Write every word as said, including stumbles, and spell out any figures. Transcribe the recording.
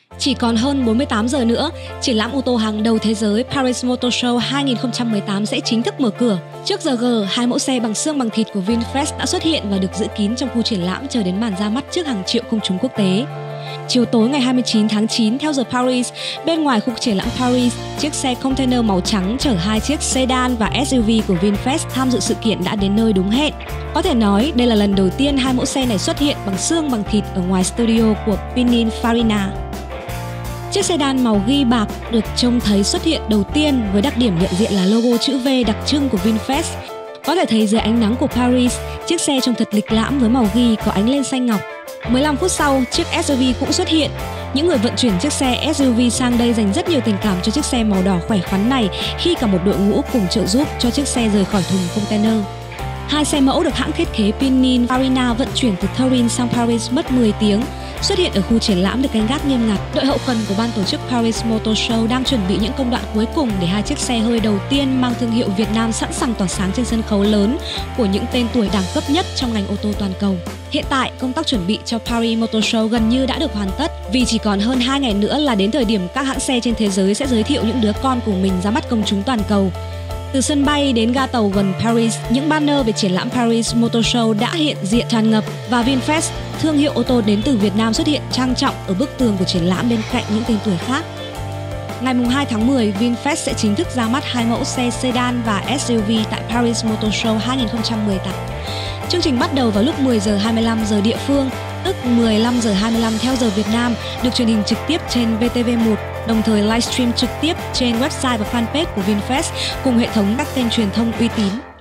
Chỉ còn hơn bốn mươi tám giờ nữa, triển lãm ô tô hàng đầu thế giới Paris Motor Show hai không một tám sẽ chính thức mở cửa. Trước giờ gờ, hai mẫu xe bằng xương bằng thịt của VinFast đã xuất hiện và được giữ kín trong khu triển lãm chờ đến màn ra mắt trước hàng triệu công chúng quốc tế. Chiều tối ngày hai mươi chín tháng chín theo giờ Paris, bên ngoài khu triển lãm Paris, chiếc xe container màu trắng chở hai chiếc sedan và ét u vê của VinFast tham dự sự kiện đã đến nơi đúng hẹn. Có thể nói đây là lần đầu tiên hai mẫu xe này xuất hiện bằng xương bằng thịt ở ngoài studio của Pininfarina. Chiếc sedan màu ghi bạc được trông thấy xuất hiện đầu tiên với đặc điểm nhận diện là logo chữ V đặc trưng của VinFast. Có thể thấy dưới ánh nắng của Paris, chiếc xe trông thật lịch lãm với màu ghi có ánh lên xanh ngọc. mười lăm phút sau, chiếc ét u vê cũng xuất hiện. Những người vận chuyển chiếc xe ét u vê sang đây dành rất nhiều tình cảm cho chiếc xe màu đỏ khỏe khoắn này khi cả một đội ngũ cùng trợ giúp cho chiếc xe rời khỏi thùng container. Hai xe mẫu được hãng thiết kế Pininfarina vận chuyển từ Turin sang Paris mất mười tiếng, xuất hiện ở khu triển lãm được canh gác nghiêm ngặt. Đội hậu cần của ban tổ chức Paris Motor Show đang chuẩn bị những công đoạn cuối cùng để hai chiếc xe hơi đầu tiên mang thương hiệu Việt Nam sẵn sàng tỏa sáng trên sân khấu lớn của những tên tuổi đẳng cấp nhất trong ngành ô tô toàn cầu. Hiện tại, công tác chuẩn bị cho Paris Motor Show gần như đã được hoàn tất vì chỉ còn hơn hai ngày nữa là đến thời điểm các hãng xe trên thế giới sẽ giới thiệu những đứa con của mình ra mắt công chúng toàn cầu. Từ sân bay đến ga tàu gần Paris, những banner về triển lãm Paris Motor Show đã hiện diện tràn ngập và VinFast, thương hiệu ô tô đến từ Việt Nam xuất hiện trang trọng ở bức tường của triển lãm bên cạnh những tên tuổi khác. Ngày hai tháng mười, VinFast sẽ chính thức ra mắt hai mẫu xe sedan và ét u vê tại Paris Motor Show hai không một tám. Chương trình bắt đầu vào lúc mười giờ hai mươi lăm giờ địa phương, tức mười lăm giờ hai mươi lăm theo giờ Việt Nam, được truyền hình trực tiếp trên vê tê vê một, đồng thời livestream trực tiếp trên website và fanpage của VinFast cùng hệ thống các kênh truyền thông uy tín.